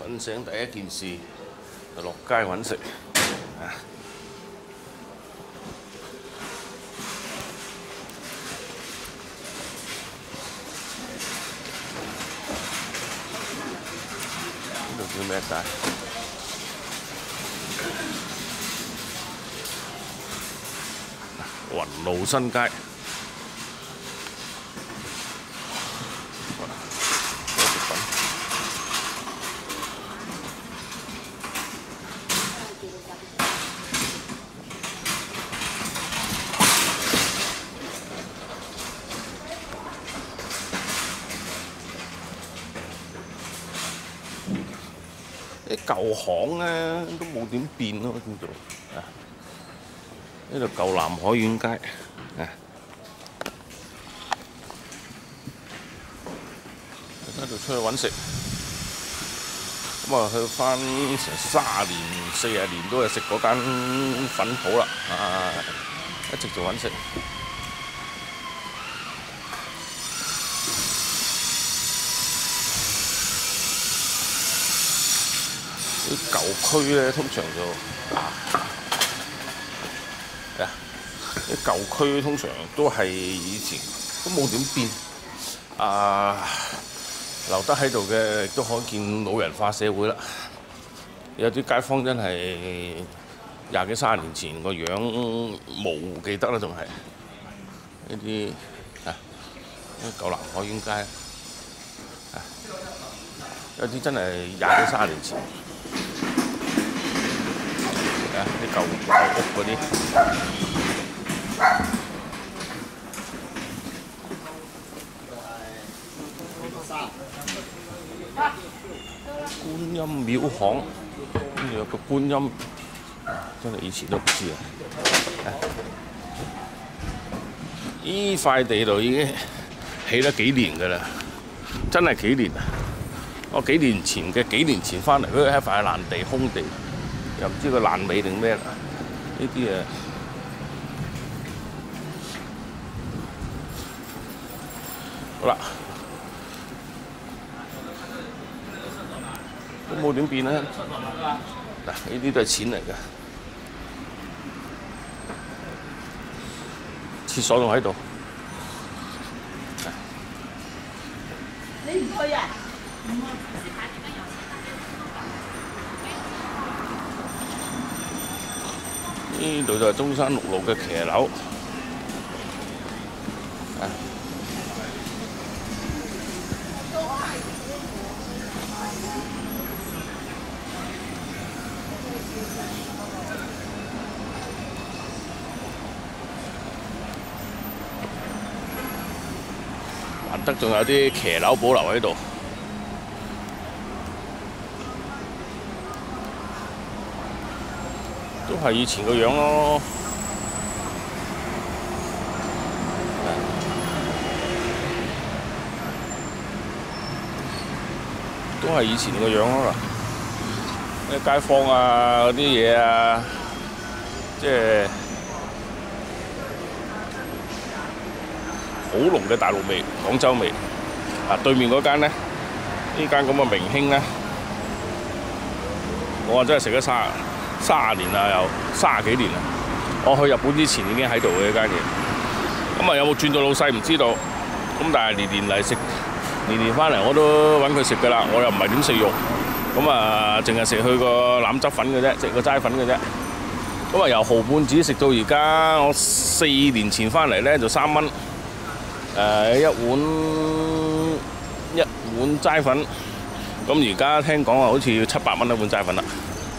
瞓醒第一件事就落街揾食啊！呢度叫咩街？雲路新街。 啲舊巷咧都冇點變咯，叫做啊！呢度舊南海苑街啊，喺度出去揾食，咁啊去翻成30年、40年都係食嗰間粉鋪啦，啊！一直做揾食。 啲舊區咧，通常就啲舊區通常都係以前都冇點變，留得喺度嘅亦都可見老人化社會啦。有啲街坊真係20幾30年前個樣模糊記得啦，仲係呢啲舊南海苑街，有啲真係20幾30年前。 啲舊屋嗰啲，觀音廟巷，跟住有個觀音，真係以前都唔知啊！呢塊地度已經起咗幾年㗎啦，真係幾年啊！我幾年前翻嚟，嗰係一塊爛地空地。 又唔知佢爛尾定咩啦？呢啲誒好啦，都冇點變啦。嗱，呢啲都係錢嚟嘅，廁所仲喺度。你唔去啊？唔去。 呢度就係中山6路嘅騎樓，難得仲有啲騎樓保留喺度。 都係以前個樣咯，都係以前個樣咯。啲街坊啊，嗰啲嘢啊，即係好濃嘅大陸味、廣州味。對面嗰間咧，呢間咁嘅明興咧，我真係食咗30年啦，有30幾年啦。我去日本之前已經喺度嘅呢間嘢。咁有冇轉到老細唔知道。咁但係年年嚟食，年年翻嚟我都揾佢食㗎啦。我又唔係點食肉，淨係食佢個腩汁粉嘅啫，食個齋粉嘅啫。由毫半子食到而家，我4年前翻嚟咧就3蚊，一碗齋粉。咁而家聽講好似要700蚊一碗齋粉啦。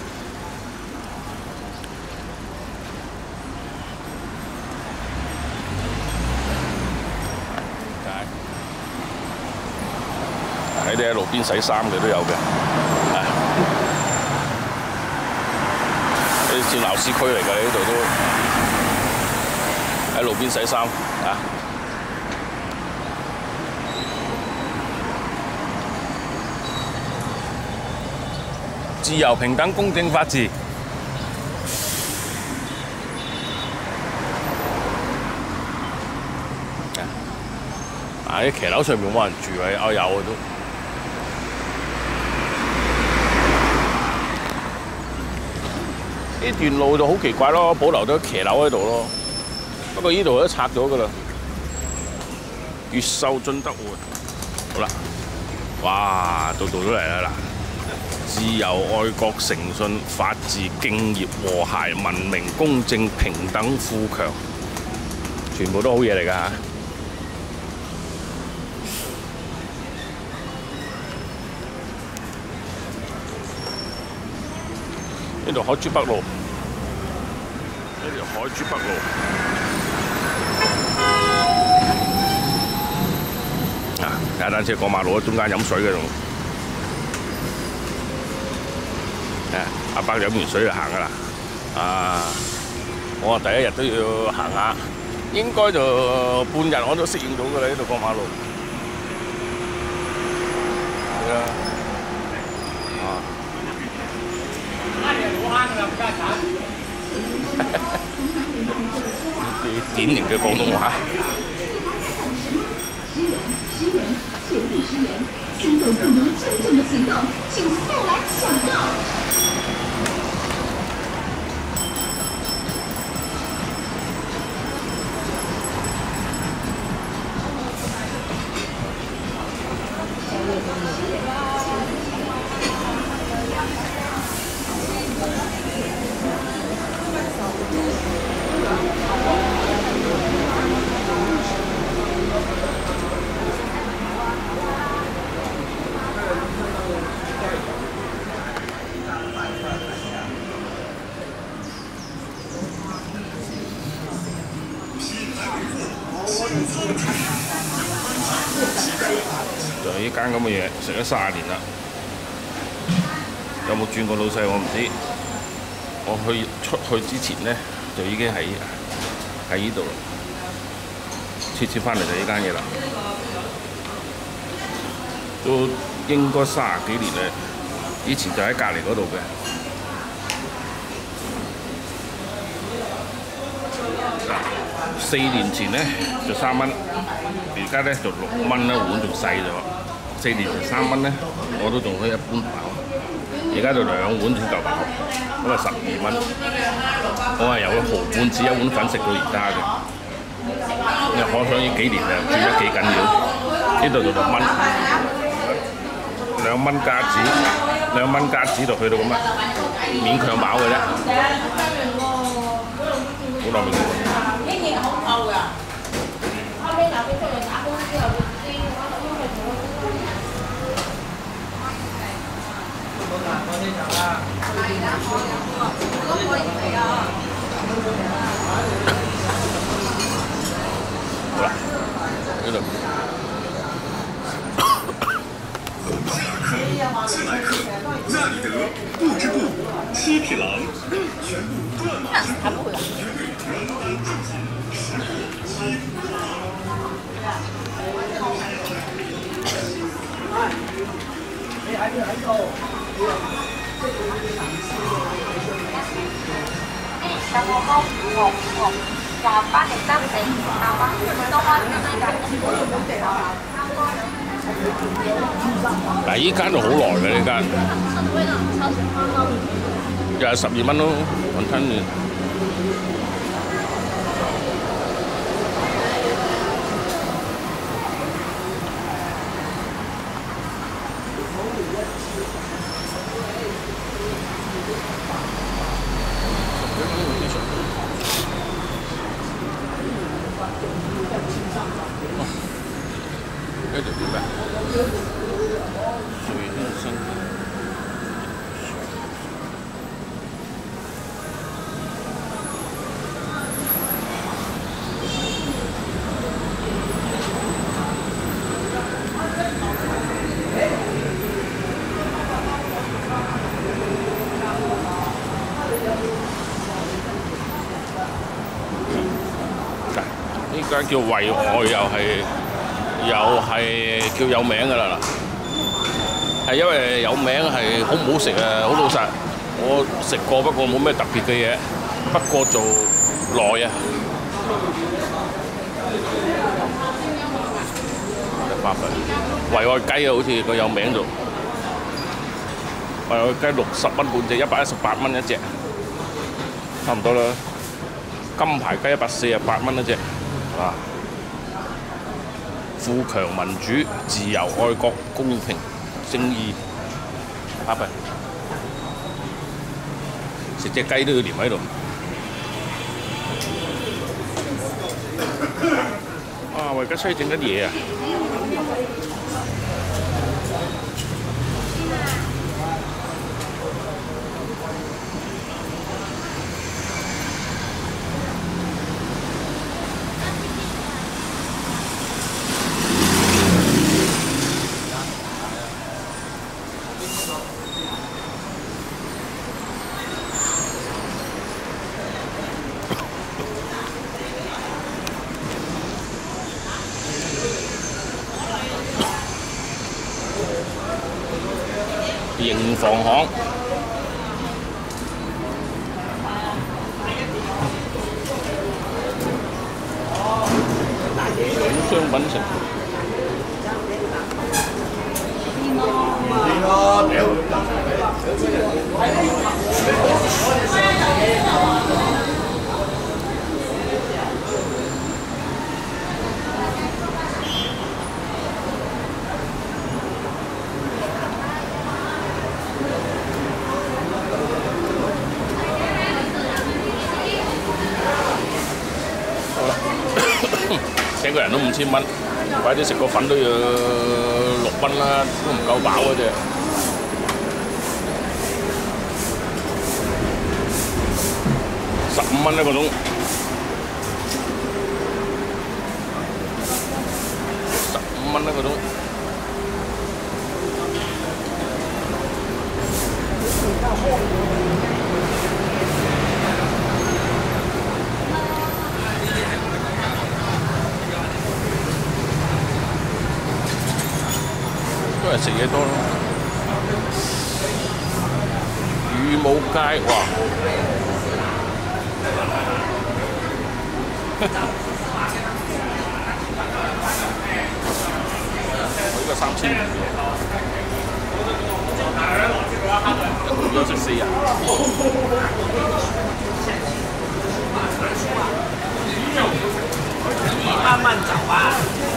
睇啲喺路邊洗衫嘅都有嘅，呢啲鬧市區嚟㗎，呢度都喺路邊洗衫啊！自由、平等、公正、法治。啲騎樓上面冇人住啊，有都。 呢段路就好奇怪咯，保留咗騎樓喺度咯。不過呢度都拆咗噶啦。越秀進德會，好啦，哇，到都嚟啦嗱！自由、愛國、誠信、法治、敬業、和諧、文明、公正、平等、富強，全部都好嘢嚟㗎嚇。呢度海珠北路，呢條海珠北路。踩單車過馬路，中間飲水嗰度。阿伯飲完水就行㗎啦。我第一日都要行下，應該就半日我都適應到㗎啦。呢度過馬路。係啊。啲典型嘅廣東話。限定10元，心动不如真正的行动，请速来抢到！就係呢間咁嘅嘢，食咗30年啦。有冇轉過老細我唔知。我出去之前呢，就已經喺呢度啦。切翻嚟就呢間嘢啦，都應該30幾年啦。以前就喺隔離嗰度嘅。4年前呢就3蚊，而家呢就6蚊啦，碗仲細咗。4年前3蚊呢，我都仲可以一般飽。而家就2碗先夠飽，咁啊12蚊。我係由毫半子1碗粉食到而家嘅，你可想而幾年啊，轉得幾緊要。呢度就6蚊，2蚊加紙，2蚊加紙就去到咁啊，勉強飽嘅啫。好耐未見過。後尾留俾佢哋打工之後，好啦，呢度。自来客，那里得不织布7匹狼，全部断码式货，原单正品，7嗱，依間就好耐嘅呢間，又係12蚊咯，雲吞麵。呢條點㗎？水先生。呢間叫惠愛，又係叫有名㗎啦，係因為有名係好唔好食啊？好老實，我食過，不過冇咩特別嘅嘢，不過做耐啊。惠愛雞啊，好似佢有名度，惠愛雞60蚊半隻，118蚊一隻。 差唔多啦。金牌雞148蚊一隻，啊！富強民主、自由、愛國、公平、正義，啊唔係，食隻雞都要黏喺度。啊！我而家出去整緊嘢啊！營房行商品城。請個人都5000蚊，快啲食個粉都要6蚊啦，都唔夠飽嗰隻。15蚊一個鐘，15蚊一個鐘。都係食嘢多咯。羽毛街，哇！我呢個3000元嘅，要食4日。慢慢走啊！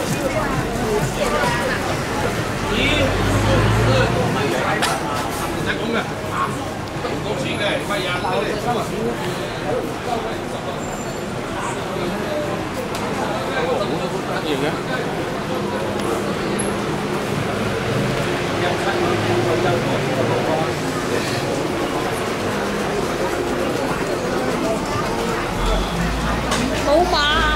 唔使講嘅，唔講錢嘅，乜嘢啊？得意嘅。 冇馬。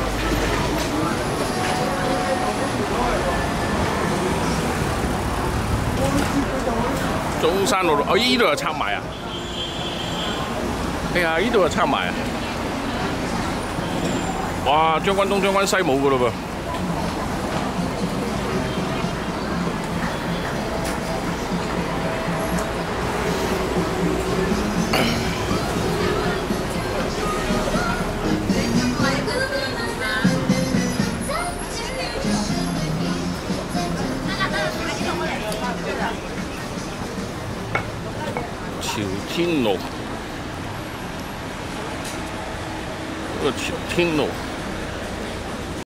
中山路，哦，依度又拆埋啊！哎呀，依度又拆埋啊！哇，將軍東、將軍西冇噶嘞噃。朝天路，呢個朝天路。